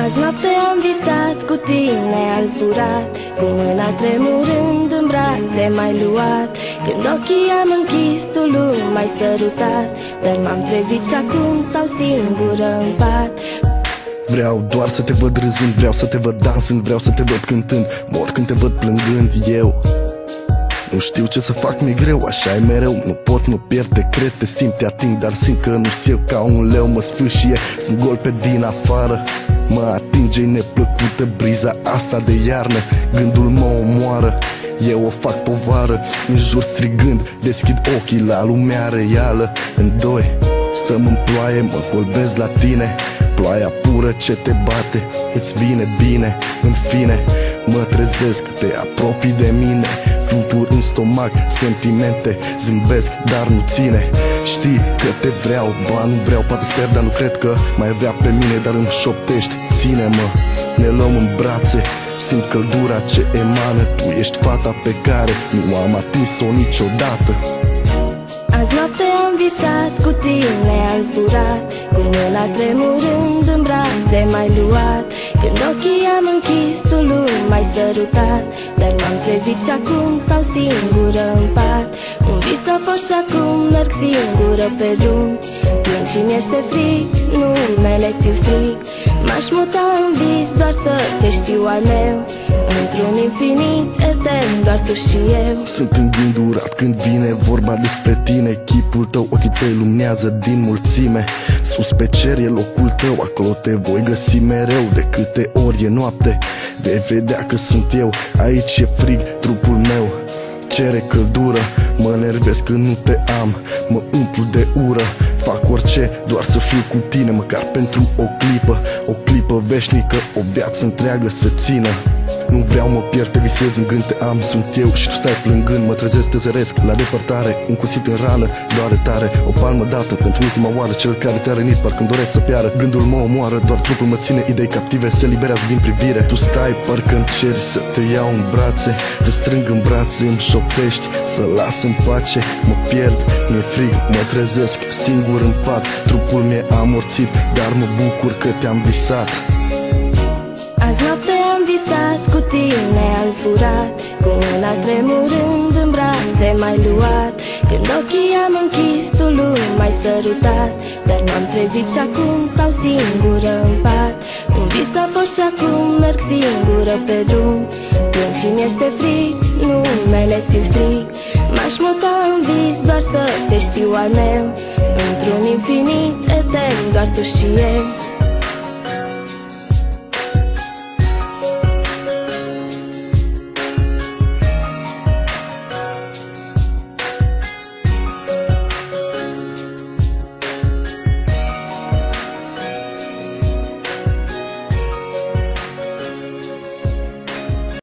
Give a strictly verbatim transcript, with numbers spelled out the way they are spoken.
Azi noapte am visat, cu tine am zburat, cu mâna tremurând în brațe m-ai luat. Când ochii am închis, tu nu m-ai sărutat, dar m-am trezit și acum stau singură în pat. Vreau doar să te văd râzând, vreau să te văd dansând, vreau să te văd cântând, mor când te văd plângând eu. Nu știu ce să fac, mi-e greu, așa e mereu. Nu pot, mă pierd, te cred, te simt, te ating, dar simt că nu-s eu. Ca un leu mă sfâșie, sunt gol pe din afară. Mă atinge-i neplăcută briza asta de iarnă. Gândul mă omoară, eu o fac povară. În jur strigând, deschid ochii la lumea reală. În doi, stăm în ploaie, mă colbesc la tine. Ploaia pură ce te bate, îți vine bine. În fine, mă trezesc, te apropii de mine. Flutur în stomac, sentimente, zâmbesc, dar nu ține. Știi că te vreau, ba nu vreau, poate sper, dar nu cred că mai vrea pe mine. Dar îmi șoptești, ține-mă, ne luăm în brațe. Simt căldura ce emană, tu ești fata pe care nu am atins-o niciodată. Azi noapte am visat, cu tine am zburat, cu mâna tremurând în brațe m-ai luat. Când ochii am închis, tu nu m-ai sărutat, dar m-am trezit și acum stau singură în pat. Un vis a fost și acum merg singură pe drum. Plâng și mi-este frig, numele ți-l strig. M-aș muta în vis doar să te știu al meu, într-un infinit etern, doar tu și eu. Sunt îngândurat când vine vorba despre tine. Chipul tău, ochii tăi luminează din mulțime. Sus pe cer e locul tău, acolo te voi găsi mereu. De câte ori e noapte, vei vedea că sunt eu. Aici e frig, trupul meu cere căldură. Mă nervesc când nu te am, mă umplu de ură. Fac orice, doar să fiu cu tine, măcar pentru o clipă. O clipă veșnică, o viață întreagă să țină. Nu vreau, mă pierd, te visez în gând, te am, sunt eu și tu stai plângând. Mă trezesc, te zăresc la depărtare, un cuțit în rană, doare tare. O palmă dată pentru ultima oară, cel care te-a rănit parcă-mi doresc să piară. Gândul mă omoară, doar trupul mă ține, idei captive se liberează din privire. Tu stai, parcă-mi ceri să te iau în brațe, te strâng în brațe, îmi șoptești să las în pace. Mă pierd, mi-e frig, mă trezesc singur în pat. Trupul mi-e amorțit, dar mă bucur că te-am visat. Azi noapte am visat, cu tine am zburat, cu mâna tremurând în brațe m-ai luat. Când ochii am închis, tu nu m-ai sărutat, dar m-am trezit și acum stau singură în pat. Un vis a fost și acum merg singură pe drum. Plâng și mi-este frig, numele ți-l strig. M-aș muta în vis doar să te știu al meu, într-un infinit etern, doar tu și eu.